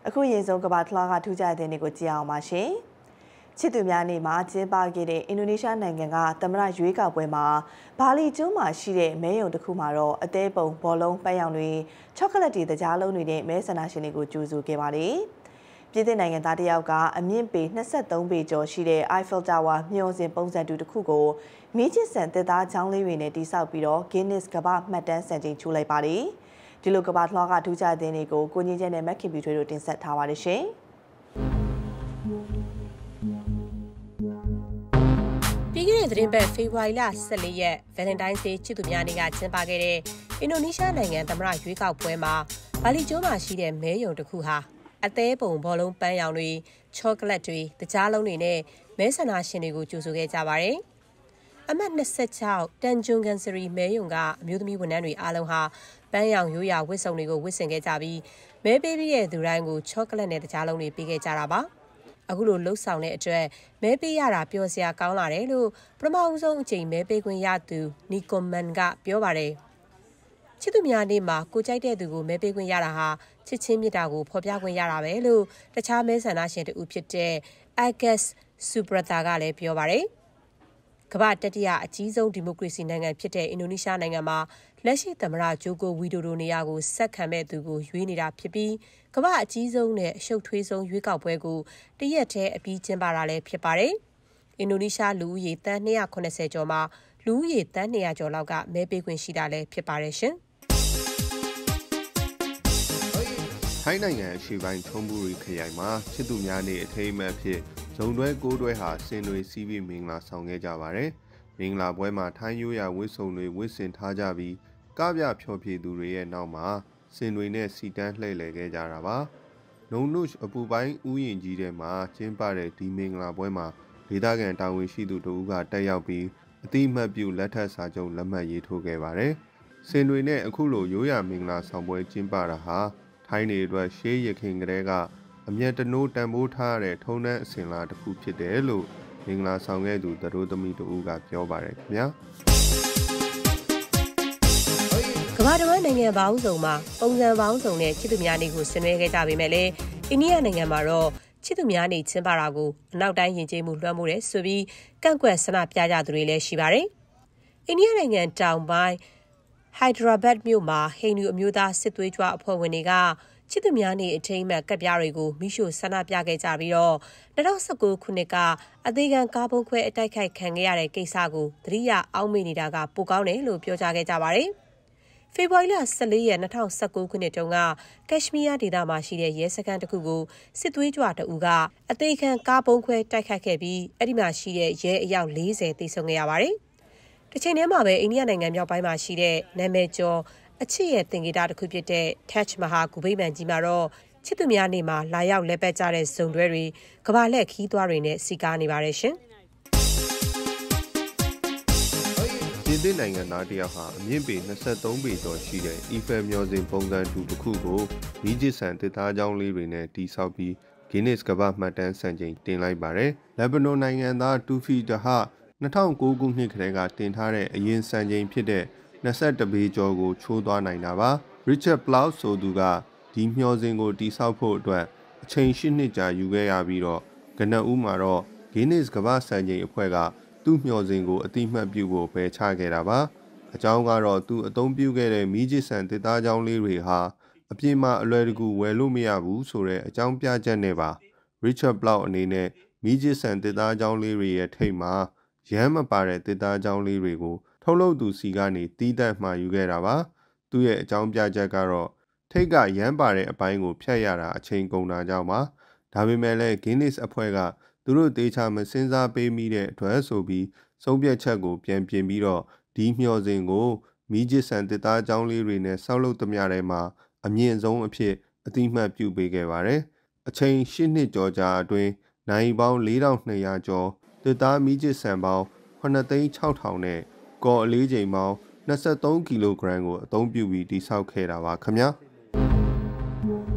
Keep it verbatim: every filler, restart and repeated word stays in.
အခုရင်ဆုံးကဘာထလာကထူးခြားတဲ့နေ့ကိုကြည့်အောင်ပါရှင်ချစ်သူများနေ့မှာကျင်းပခဲ့တဲ့အင်ဒိုနီးရှားနိုင်ငံကသမ္မတရွေးကောက်ပွဲမှာဘာလီကျွန်းမှာရှိတဲ့မဲရုံတစ်ခုမှာတော့အသေးပုံဘောလုံးပန်းရောင်တွေချောကလက်တွေတကြားလုံးတွေနဲ့မဲဆန္ဒရှင်တွေကိုကြိုဆိုခဲ့ပါတယ်ပြည်သစ်နိုင်ငံသားတယောက်ကအမြင့်ပေနှစ်ဆယ့်သုံးပေကျော်ရှိတဲ့ Eiffel Tower မျှော်စင်ပုံစံတူတစ်ခုကိုမီးချစ်ဆန်တက်သားချောင်းလေးတွေနဲ့တိစောက်ပြီးတော့ Guinness ကမ္ဘာမှတ်တမ်းစံချိန်ချိုးလိုက်ပါတယ်ဒီလိုကမ္ဘာလှောကထူးခြားတဲ့နေ့ကိုကိုကြီးကျဲနဲ့မက်ခင်ပြူထွေးတို့တင်ဆက်ထားပါတယ်ရှင်ပြီးခဲ့တဲ့သတင်းပတ်ဖေဖော်ဝါရီလဆယ့်လေးရက် Valentine's Day ချစ်သူများနေ့ကကျင်းပခဲ့တဲ့အင်ဒိုနီးရှားနိုင်ငံသမ္မတရွေးကောက်ပွဲမှာဘာလီကျွန်းမှာရှိတဲ့မဲရုံတစ်ခုဟာအသေးပုံဘောလုံးပန်းရောင်တွေချောကလက်တွေတကြားလုံးတွေနဲ့မဲဆန္ဒရှင်တွေကိုကြိုဆိုခဲ့ကြပါတယ်။အမှတ်၂၆တန်ဂျွန်ကန်စရီမဲရုံကအမျိုးသမီးဝန်ထမ်းတွေအားလုံးဟာပန်းရောင်ရိုးရာဝတ်စုံတွေကိုဝတ်ဆင်ခဲ့ကြပြီးမဲပေးပြီးတဲ့သူတိုင်းကိုချောကလက်နဲ့တကြားလုံးတွေပေးခဲ့ကြတာပါ။အခုလိုလှုပ်ဆောင်တဲ့အတွက်မဲပေးရတာပျော်စရာကောင်းလာတယ်လို့ပထမဦးဆုံးအချိန်မဲပေးခွင့်ရသူနီကိုမန်ကပြောပါတယ်။ချစ်သူများနေ့မှာကိုကြိုက်တဲ့သူကိုမဲပေးခွင့်ရတာဟာချစ်ချင်းမြတ်တာကိုဖော်ပြခွင့်ရတာပဲလို့တခြားမဲဆန္ဒရှင်တူဖြစ်တဲ့ Agus Subrata ကလည်းပြောပါတယ်။ကမ္ဘာတတိယအကြီးဆုံးဒီမိုကရေစီနိုင်ငံဖြစ်တဲ့အင်ဒိုနီးရှားနိုင်ငံမှာလက်ရှိသမ္မတဂျိုကိုဝီဒိုဒိုနေရာကိုဆက်ခံမဲ့သူကိုရွေးနေတာဖြစ်ပြီးကမ္ဘာအကြီးဆုံးနဲ့အရှုပ်ထွေးဆုံးရွေးကောက်ပွဲကိုတရက်တည်းအပြီးကျင်းပတာလည်းဖြစ်ပါတယ်။အင်ဒိုနီးရှားလူဦးရေသန်း၂၇၀ကျော်မှာလူဦးရေသန်း၂၀၀ကျော်လောက်ကမဲပေးခွင့်ရှိတာလည်းဖြစ်ပါတယ်ရှင်။ထိုင်းနိုင်ငံအရှေ့ပိုင်းထုံးဘူရီခရိုင်မှာချစ်သူများနေ့အထိမ်းအမှတ်ဖြစ်ဇုံတွဲကိုးတွဲဟာစင်တွေစီးပြီးမင်္ဂလာဆောင်ခဲ့ကြပါတယ်။မင်္ဂလာပွဲမှာထိုင်းရိုးရာဝတ်စုံတွေဝတ်ဆင်ထားကြပြီးကပြဖျော်ဖြေသူတွေရဲ့နောက်မှာစင်တွေနဲ့စီတန်းလှည့်လည်ခဲ့ကြတာပါ။နုံနုအပူပိုင်းဥယျာဉ်ကြီးထဲမှာကျင်းပတဲ့ဒီမင်္ဂလာပွဲမှာဒေသခံတာဝန်ရှိသူတို့ကတက်ရောက်ပြီးအတိအမှတ်ပြုလက်ထပ်စာချုပ်လက်မှတ်ရေးထိုးခဲ့ပါတယ်။စင်တွေနဲ့အခုလိုရိုးရာမင်္ဂလာဆောင်ပွဲကျင်းပတာဟာထိုင်းနေအတွက်ရှေးရခင်ကတည်းကအမျက်တနိုးတန်ဖိုးထားတဲ့ထုံးတမ်းအစဉ်လာတစ်ခုဖြစ်တယ်လို့မင်္ဂလာဆောင်ခဲ့သူသတို့သမီးတို့ကပြောပါတယ်ခင်ဗျာကမ္ဘာတစ်ဝန်းနိုင်ငံပေါင်းစုံမှာပုံစံပေါင်းစုံနဲ့ချစ်သူများနေ့ကိုဆင်နွှဲခဲ့ကြပေမဲ့လည်းအိန္ဒိယနိုင်ငံမှာတော့ချစ်သူများနေ့ကျင်းပတာကိုအနောက်တိုင်းယဉ်ကျေးမှုလွှမ်းမိုးတယ်ဆိုပြီးကန့်ကွက်ဆန္ဒပြကြသူတွေလည်းရှိပါတယ်အိန္ဒိယနိုင်ငံတောင်ပိုင်းဟိုက်ဒရာဘတ်မြို့မှာဟိန္ဒူအမျိုးသားစစ်သွေးကြွအဖွဲ့ဝင်တွေကချစ်သူများနေ့အထိမ်းအမှတ်ကပ်ပြားတွေကိုမိရှို့ဆန္ဒပြခဲ့ကြပြီးတော့၂၀၁၉ခုနှစ်ကအသေးခံကားပုံခွဲအတိုက်ခိုက်ခံခဲ့ရတဲ့ကိစ္စကိုသတိရအောက်မေ့နေတာကပိုကောင်းတယ်လို့ပြောကြားခဲ့ကြပါတယ်။ဖေဖော်ဝါရီလဆယ့်လေးရက်၂၀၁၉ခုနှစ်တုန်းကကက်ရှ်မီးယားဒေသမှာရှိတဲ့ရဲစခန်းတစ်ခုကိုစစ်သွေးကြွတအူကအသေးခံကားပုံခွဲတိုက်ခိုက်ခဲ့ပြီးအဲ့ဒီမှာရှိတဲ့ရဲအယောက်၄၀သေဆုံးခဲ့ရပါတယ်။တစ်ချိန်တည်းမှာပဲအိန္ဒိယနိုင်ငံမြောက်ပိုင်းမှာရှိတဲ့နာမည်ကျော်အချစ်ရဲ့သင်္ကေတတစ်ခုဖြစ်တဲ့ Taj Mahal ဂူဗိမာန်ကြီးမှာတော့ချစ်သူများနေ့မှာလာရောက်လဲပတ်ကြတဲ့ဇုံတွဲတွေကမ္ဘာလှည့်ခီးသွားတွေနဲ့စီကားနေပါတယ်ရှင်။ပြည်သစ်နိုင်ငံသားတယောက်ဟာအမြင့်ပေ၂၃ပေကျော်ရှိတဲ့ Eiffel မျှော်စင်ပုံစံတူတစ်ခုကိုမီးကျစ်ဆန်တစ်သားချောင်းလေးတွေနဲ့တိစောက်ပြီး Guinness ကမ္ဘာမှတ်တမ်းစံချိန်တင်လိုက်ပါတယ်။လက်ဘနွန်နိုင်ငံသားတူဖီဒဟာ၂၀၀၉ခုနှစ်ကတည်းကတင်ထားတဲ့အရင်စံချိန်ဖြစ်တဲ့၂၁ပေကျော်ကိုချိုးသွားနိုင်တာပါ။ Richard Plout ဆိုသူကဒီမျှော်စင်ကိုတိဆောက်ဖို့အတွက်အချိန်၈နှစ်ကြာယူခဲ့ရပြီးတော့ကနဦးမှာတော့ Guinness ကမ္ဘာစံချိန်အဖွဲ့ကသူ့မျှော်စင်ကိုအတိအမှတ်ပြုဖို့ပယ်ချခဲ့တာပါ။အကြောင်းကတော့သူအသုံးပြုခဲ့တဲ့မီးကျစ်ဆန်တစ်သားချောင်းလေးတွေဟာအပြင်မှာအလွယ်တကူဝယ်လို့မရဘူးဆိုတဲ့အကြောင်းပြချက်နဲ့ပါ Richard Plout အနေနဲ့မီးကျစ်ဆန်တစ်သားချောင်းလေးတွေရဲ့ထိပ်မှာရမ်းမပါတဲ့တစ်သားချောင်းလေးတွေကိုထုတ်လုပ်သူစီကနေတီးတန့်မှာယူခဲ့တာပါသူ့ရဲ့အကြောင်းပြချက်ကတော့ထိတ်ကရမ်းပါတဲ့အပိုင်းကိုဖြတ်ရတာအချိန်ကုန်တာကြောင့်ပါဒါပေမဲ့လည်း Guinness အဖွဲ့ကသူတို့တေချာမစင်စားပေးမိတဲ့အတွက်ဆိုပြီးဆုံးဖြတ်ချက်ကိုပြန်ပြင်ပြီးတော့ဒီမျှော်စင်ကိုမီးကျစ်ဆန်တစ်သားချောင်းလေးတွေနဲ့ဆောက်လုပ်သမျှထဲမှာအမြင့်ဆုံးအဖြစ်အတိအမှတ်ပြုပေးခဲ့ပါတယ်အချိန်၈နှစ်ကျော်ကြာအတွင်းနိုင်ပေါင်း၄ထောင်၂ရာကျော်တစ်သားမီးကျစ်ဆန်ပေါင်း၇သိန်း၆ထောင်နဲ့ကော်အလေးချိန်ပေါင်း၂၃ကီလိုဂရမ်ကိုအသုံးပြုပြီးတိစောက်ခဲ့တာပါခင်ဗျာ။